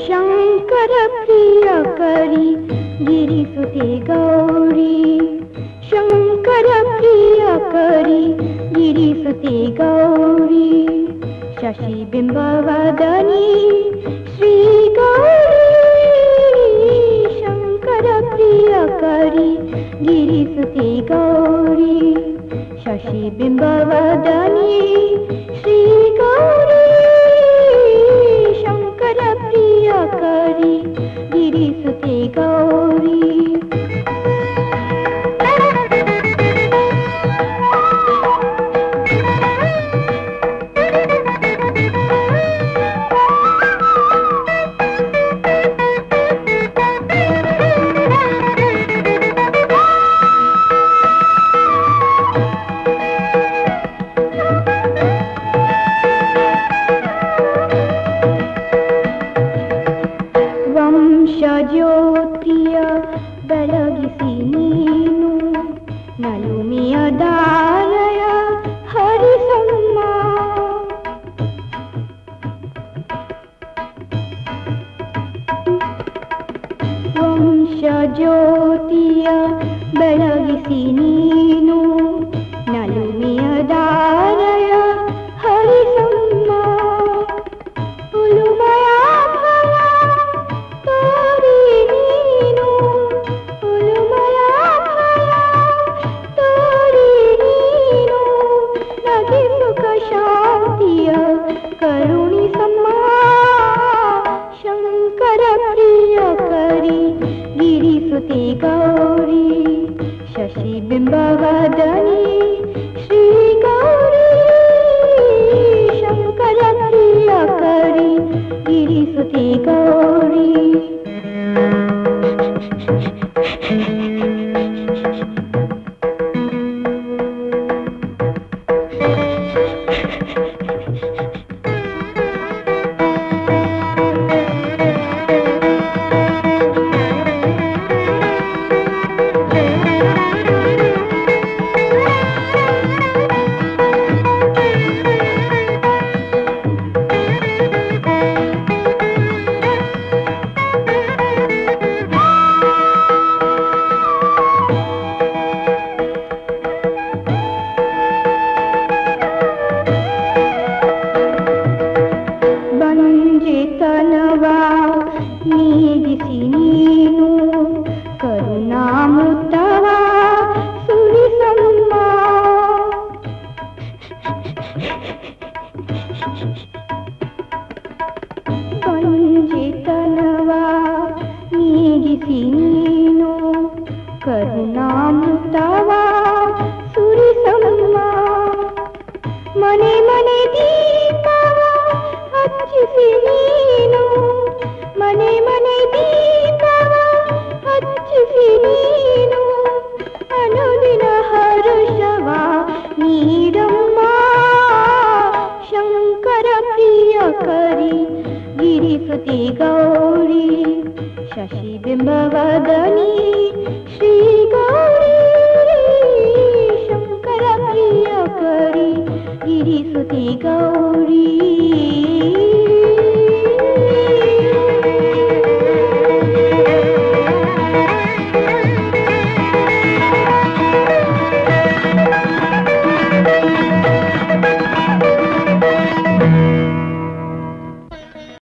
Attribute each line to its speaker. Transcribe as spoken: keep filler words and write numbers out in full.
Speaker 1: शंकर प्रियकरी गिरिसुते गौरी, शंकर प्रियकरी गिरिसुते गौरी, शशिबिंबवदनी श्री गौरी, शंकर प्रियकरी गिरिसुते गौरी, शशिबिंबवदनी श्री गौरी, शंकर प्रियकरी गिरिसुते गौरी। ಜ್ಯೋತಿಯ ಬೆಳಗಿಸಿ ನೀನು ನಲುಮೆಯ ದಾರಯ ಹರಿಸಮ್ಮ, ವಂಶ ಜ್ಯೋತಿಯ ಬೆಳಗಿಸಿ ನೀನು ನಲುಮೆಯ ದಾರಯ ಹರಿಸಮ್ಮ, ಉಲುಮಯ करुणी सम्मा, शंकर प्रियकरी गिरिसुते गौरी, शशिबिंबवदनी श्री गौरी, शंकर प्रियकरी गिरिसुते गौरी। ತನವಾ ನೀಗಿಸಿ ನೀನು ಕರುಣಾಮೃತವ ಸುರಿಸಮ್ಮ, ಬಂಜಿತನವ ನೀಗಿಸಿ ನೀನು ಕರುಣಾಮೃತವ ಸುರಿಸಮ್ಮ, ಮನೆ ಮನೆ ದೀಪವ ಹಚ್ಚಿಸಿ ನೀನು, ಮನೆ ಮನೆ ದೀಪವ ಹಚ್ಚಿಸಿ ನೀನು ಅನುದಿನ ಹರುಷವ ನೀಡಮ್ಮ, ಶಂಕರ ಪ್ರಿಯಕರಿ ಗಿರಿಸುತೆ ಗೌರಿ, ಶಶಿಬಿಂಬವದನಿ ಶ್ರೀ